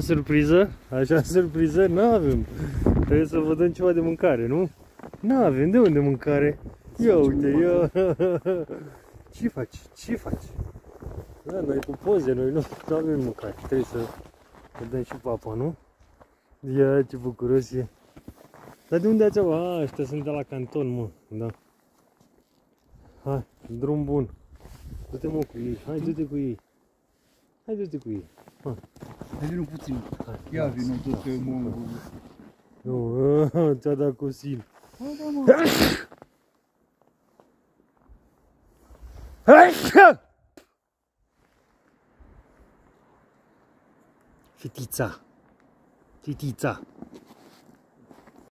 surpriză? Așa surpriză? N-avem. Trebuie să vă dăm ceva de mâncare, nu? N-avem. De unde mâncare? Ia uite, ia. Ce faci? Ce faci? Da, noi cu poze, noi nu avem mâncare. Trebuie să dăm și papa, nu? Ia, ce bucuros e. Dar de unde ați avut? A, ăștia sunt de la canton, mă. Da. Hai, drum bun. Du-te, mă, cu ei. Hai, du-te cu ei. Hai, du-te cu ei. Hai. Hai, vino puțin. Ia vino tot pe mongol. Nu, ți-a dat cosil. Hai, da, mă. Hai! Fetița. Fetița.